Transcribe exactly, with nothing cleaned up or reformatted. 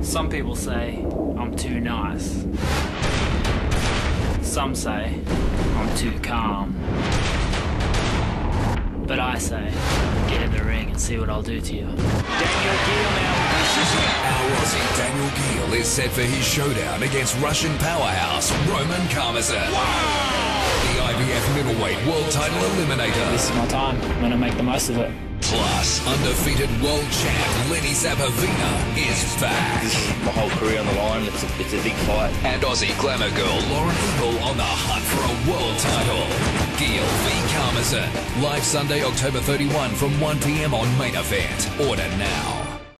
Some people say I'm too nice. Some say I'm too calm. But I say, get in the ring and see what I'll do to you. Daniel Geale now. Our Aussie Daniel Geale is set for his showdown against Russian powerhouse Roman Karmazin. Wow! The I B F middleweight world title eliminator. This is my time. I'm going to make the most of it. Plus, undefeated world champ Leonardo Zappavigna is back. This is my whole career on the line. It's a, it's a big fight. And Aussie glamour girl Lauren Eagle on the hunt for a world title. Geale v Karmazin. Live Sunday, October thirty-first from one p m on Main Event. Order now.